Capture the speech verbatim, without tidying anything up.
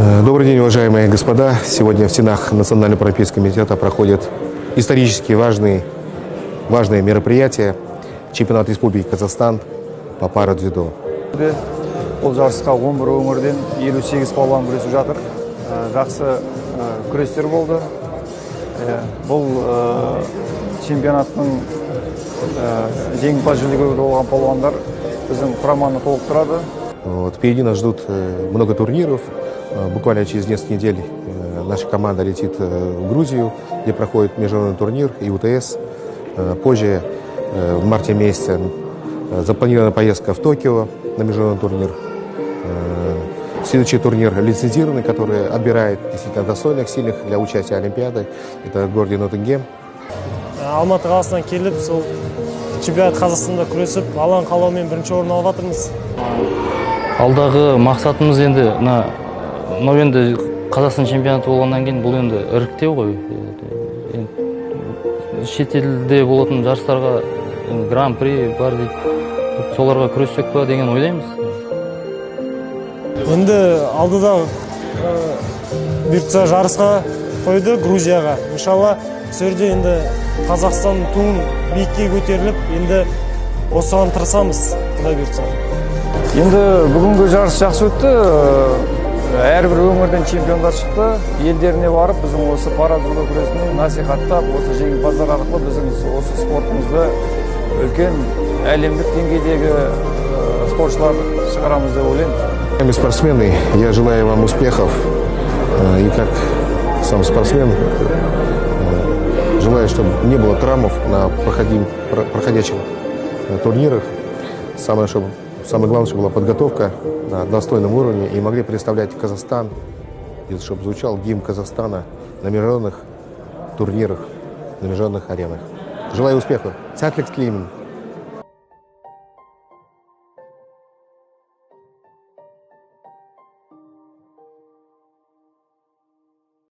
Добрый день, уважаемые господа. Сегодня в стенах Национального паралимпийского комитета проходят исторически важные, важные мероприятия. Чемпионат Республики Казахстан по парадзюдо. Бұл жарысқа он бір өңірден елу сегіз палуан күресіп жатыр. Жақсы күрестер болды. Бұл чемпионаттың жеңімпаз жүлдегері болған палуандар біздің құраманы толықтырады. Вот, впереди нас ждут много турниров. Буквально через несколько недель наша команда летит в Грузию, где проходит международный турнир и У Тэ Эс. Позже, в марте месяце, запланирована поездка в Токио на международный турнир. Следующий турнир лицензированный, который отбирает действительно достойных, сильных для участия в Олимпиаде. Это в городе Ноттингем. Алматы қаласынан келіп, сол чемпионат Қазақстанда күресіп, алған қалаумен бірінші орын алып жатырмыз. Алдағы мақсатымыз енді мынау енді Қазақстан чемпионаты болғаннан кейін бұл енді іріктеу ғой. Шетелде болатын жарыстарға гран-при бар дейді. Соларға күрессек па деген ойлаймыз. Енді алдыда бұйыртса жарысқа қойды Грузияға. Иншалла, сөрде енді Қазақстан туын биікке көтеріліп, енді осыған тырысамыз, Құдай бұйыртса. Енді бүгінгі жарыс жақсы өтті. Әрбір өңірден чемпиондар шықты. Елдеріне барып, біздің осы парадзюдо күресін насихаттап, осы жеңімпаздар арқылы біздің осы спортымызды үлкен әлемдік деңгейдегі спортшылар шығарамыз деп ойлаймын. Спортсмены, я желаю вам успехов. И как сам спортсмен, желаю, чтобы не было травмов на проходящих турнирах. Самое, чтобы, самое главное, чтобы была подготовка на достойном уровне и могли представлять Казахстан, и чтобы звучал гимн Казахстана на международных турнирах, на международных аренах. Желаю успехов. Сәттілік тілеймін.